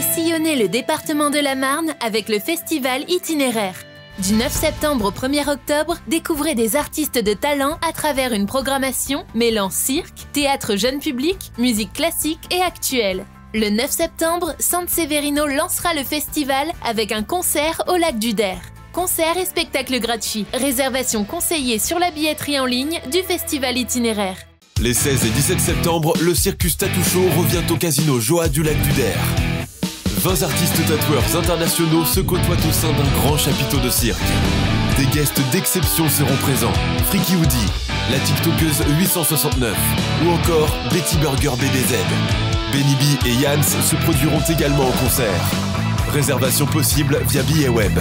sillonnez le département de la Marne avec le festival Itinéraire. Du 9 septembre au 1er octobre, découvrez des artistes de talent à travers une programmation mêlant cirque, théâtre jeune public, musique classique et actuelle. Le 9 septembre, San Severino lancera le festival avec un concert au lac du Der. Concerts et spectacles gratuits. Réservation conseillée sur la billetterie en ligne du festival Itinéraire. Les 16 et 17 septembre, le Circus Tattoo Show revient au casino Joa du lac du Der. 20 artistes tatoueurs internationaux se côtoient au sein d'un grand chapiteau de cirque. Des guests d'exception seront présents. Freaky Woody, la TikTokeuse 869 ou encore Betty Burger BDZ. Benny B et Yans se produiront également en concert. Réservation possible via Billet Web.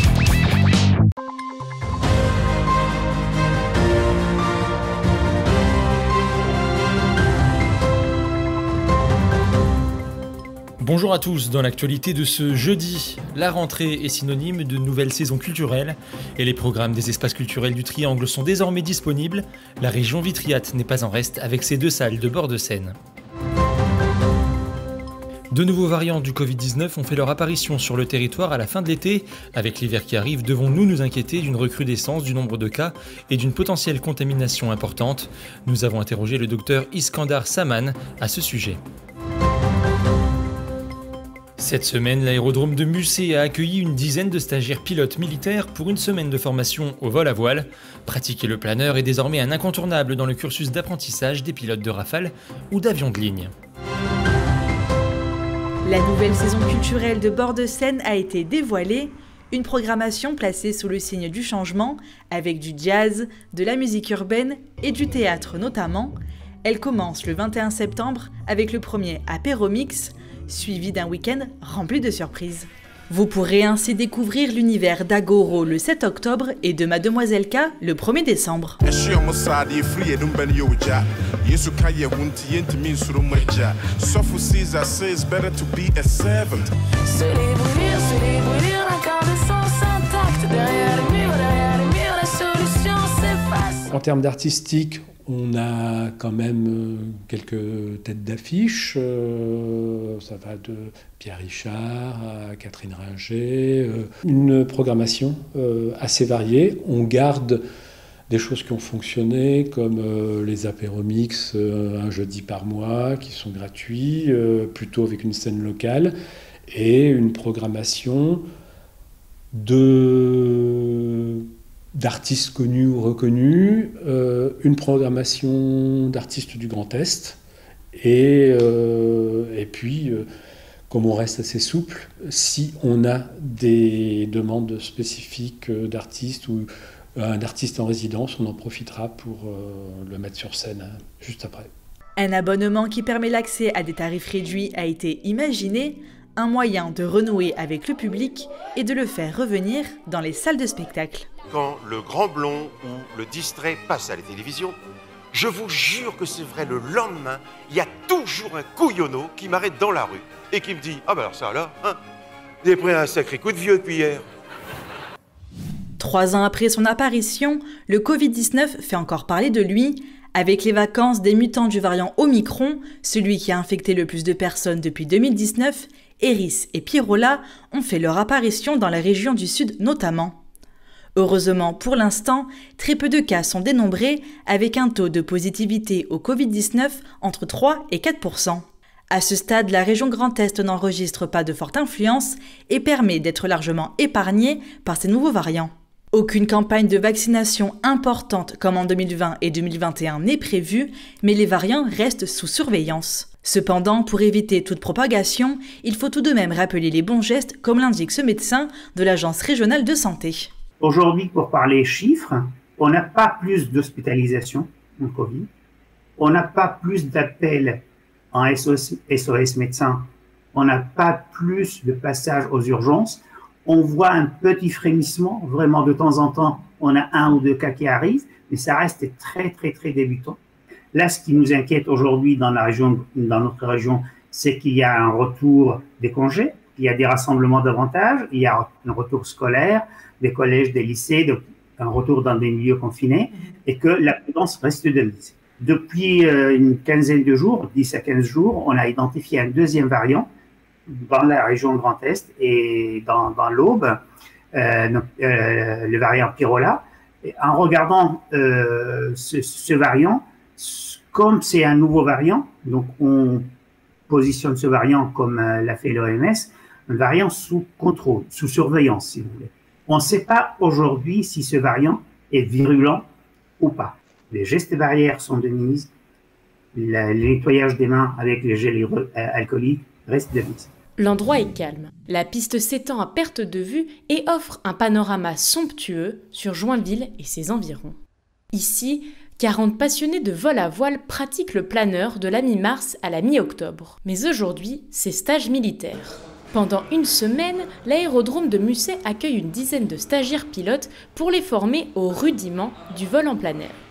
Bonjour à tous, dans l'actualité de ce jeudi, la rentrée est synonyme de nouvelle saison culturelle et les programmes des espaces culturels du Triangle sont désormais disponibles. La région Vitriate n'est pas en reste avec ses 2 salles de bord de Seine. De nouveaux variants du Covid-19 ont fait leur apparition sur le territoire à la fin de l'été. Avec l'hiver qui arrive, devons-nous nous inquiéter d'une recrudescence du nombre de cas et d'une potentielle contamination importante? Nous avons interrogé le docteur Iskandar Saman à ce sujet. Cette semaine, l'aérodrome de Musset a accueilli une dizaine de stagiaires pilotes militaires pour une semaine de formation au vol à voile. Pratiquer le planeur est désormais un incontournable dans le cursus d'apprentissage des pilotes de Rafale ou d'avions de ligne. La nouvelle saison culturelle de Bord de Seine a été dévoilée, une programmation placée sous le signe du changement, avec du jazz, de la musique urbaine et du théâtre notamment. Elle commence le 21 septembre avec le premier Apéromix, suivi d'un week-end rempli de surprises. Vous pourrez ainsi découvrir l'univers d'Agoro le 7 octobre et de Mademoiselle K le 1er décembre. En termes d'artistique, on a quand même quelques têtes d'affiche. Ça va de Pierre Richard à Catherine Ringer. Une programmation assez variée. On garde des choses qui ont fonctionné, comme les apéromix un jeudi par mois, qui sont gratuits, plutôt avec une scène locale, et une programmation d'artistes connus ou reconnus, une programmation d'artistes du Grand Est, et puis, comme on reste assez souple, si on a des demandes spécifiques d'artistes ou un artiste en résidence, on en profitera pour le mettre sur scène juste après. Un abonnement qui permet l'accès à des tarifs réduits a été imaginé, un moyen de renouer avec le public et de le faire revenir dans les salles de spectacle. Quand le grand blond ou le distrait passe à la télévision, je vous jure que c'est vrai, le lendemain, il y a toujours un couillonneau qui m'arrête dans la rue et qui me dit « Ah ben alors ça là, hein, j'ai pris un sacré coup de vieux depuis hier ». 3 ans après son apparition, le Covid-19 fait encore parler de lui. Avec les vacances des mutants du variant Omicron, celui qui a infecté le plus de personnes depuis 2019, Eris et Pirola ont fait leur apparition dans la région du Sud notamment. Heureusement, pour l'instant, très peu de cas sont dénombrés, avec un taux de positivité au Covid-19 entre 3 et 4%. À ce stade, la région Grand Est n'enregistre pas de forte influence et permet d'être largement épargnée par ces nouveaux variants. Aucune campagne de vaccination importante comme en 2020 et 2021 n'est prévue, mais les variants restent sous surveillance. Cependant, pour éviter toute propagation, il faut tout de même rappeler les bons gestes, comme l'indique ce médecin de l'Agence régionale de santé. Aujourd'hui, pour parler chiffres, on n'a pas plus d'hospitalisation en Covid, on n'a pas plus d'appels en SOS médecins, on n'a pas plus de passages aux urgences. On voit un petit frémissement, vraiment de temps en temps, on a 1 ou 2 cas qui arrivent, mais ça reste très, très, très débutant. Là, ce qui nous inquiète aujourd'hui dans notre région, c'est qu'il y a un retour des congés, il y a des rassemblements davantage, il y a un retour scolaire, des collèges, des lycées, un retour dans des milieux confinés, et que la prudence reste de mise. Depuis une quinzaine de jours, 10 à 15 jours, on a identifié un deuxième variant, dans la région Grand Est et dans l'Aube, le variant Pirola. Et en regardant ce variant, comme c'est un nouveau variant, donc on positionne ce variant comme l'a fait l'OMS, un variant sous contrôle, sous surveillance, si vous voulez. On ne sait pas aujourd'hui si ce variant est virulent ou pas. Les gestes barrières sont de mise, le nettoyage des mains avec les gels alcooliques reste de mise. L'endroit est calme. La piste s'étend à perte de vue et offre un panorama somptueux sur Joinville et ses environs. Ici, 40 passionnés de vol à voile pratiquent le planeur de la mi-mars à la mi-octobre. Mais aujourd'hui, c'est stage militaire. Pendant une semaine, l'aérodrome de Musset accueille une dizaine de stagiaires pilotes pour les former aux rudiments du vol en plein air.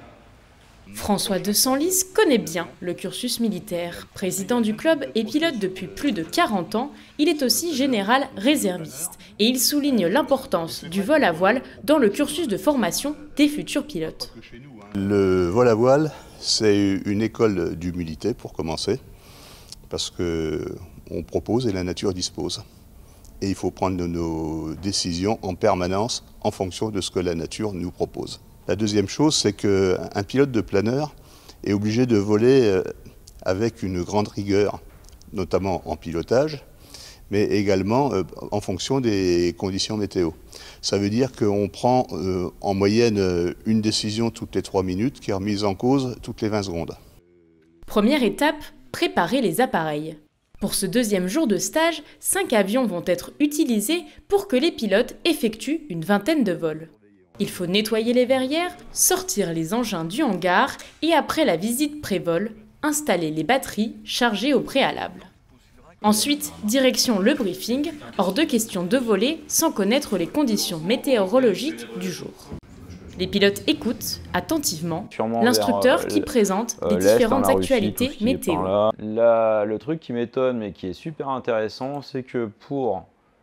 François de Senlis connaît bien le cursus militaire. Président du club et pilote depuis plus de 40 ans, il est aussi général réserviste. Et il souligne l'importance du vol à voile dans le cursus de formation des futurs pilotes. Le vol à voile, c'est une école d'humilité pour commencer, parce qu'on propose et la nature dispose. Et il faut prendre nos décisions en permanence en fonction de ce que la nature nous propose. La deuxième chose, c'est qu'un pilote de planeur est obligé de voler avec une grande rigueur, notamment en pilotage, mais également en fonction des conditions météo. Ça veut dire qu'on prend en moyenne une décision toutes les 3 minutes qui est remise en cause toutes les 20 secondes. Première étape, préparer les appareils. Pour ce deuxième jour de stage, 5 avions vont être utilisés pour que les pilotes effectuent une vingtaine de vols. Il faut nettoyer les verrières, sortir les engins du hangar et après la visite pré-vol, installer les batteries chargées au préalable. Ensuite, direction le briefing, hors de question de voler sans connaître les conditions météorologiques du jour. Les pilotes écoutent attentivement l'instructeur qui présente les différentes actualités météo. Là, le truc qui m'étonne mais qui est super intéressant, c'est que pour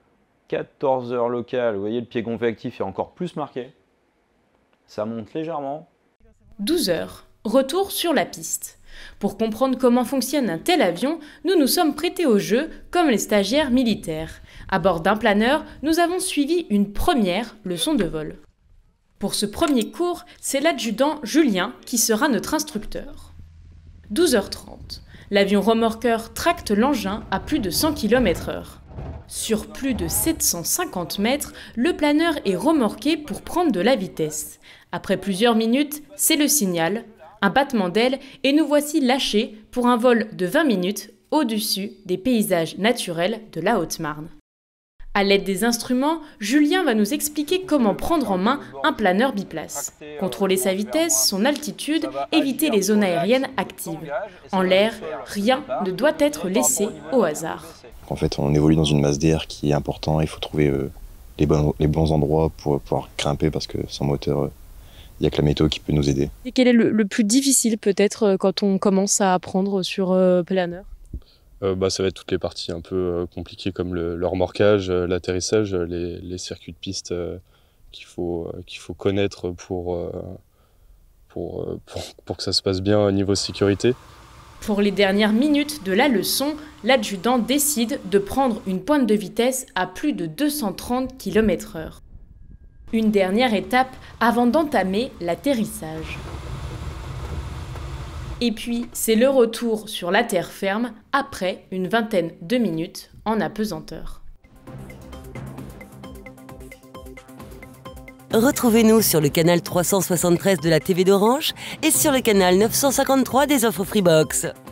14 heures locales, vous voyez le pied gonflé actif est encore plus marqué. Ça monte légèrement. 12 heures, retour sur la piste. Pour comprendre comment fonctionne un tel avion, nous nous sommes prêtés au jeu comme les stagiaires militaires. À bord d'un planeur, nous avons suivi une première leçon de vol. Pour ce premier cours, c'est l'adjudant Julien qui sera notre instructeur. 12h30, l'avion remorqueur tracte l'engin à plus de 100 km/h. Sur plus de 750 mètres, le planeur est remorqué pour prendre de la vitesse. Après plusieurs minutes, c'est le signal, un battement d'ailes et nous voici lâchés pour un vol de 20 minutes au-dessus des paysages naturels de la Haute-Marne. À l'aide des instruments, Julien va nous expliquer comment prendre en main un planeur biplace. Contrôler sa vitesse, son altitude, éviter les zones aériennes actives. En l'air, rien ne doit être laissé au hasard. En fait, on évolue dans une masse d'air qui est important. Il faut trouver les bons endroits pour pouvoir grimper parce que sans moteur, il n'y a que la météo qui peut nous aider. Et quel est le plus difficile peut-être quand on commence à apprendre sur planeur ? Ça va être toutes les parties un peu compliquées comme le remorquage, l'atterrissage, les circuits de piste qu'il faut connaître pour que ça se passe bien au niveau sécurité. Pour les dernières minutes de la leçon, l'adjudant décide de prendre une pointe de vitesse à plus de 230 km/h. Une dernière étape avant d'entamer l'atterrissage. Et puis, c'est le retour sur la terre ferme après une vingtaine de minutes en apesanteur. Retrouvez-nous sur le canal 373 de la TV d'Orange et sur le canal 953 des offres Freebox.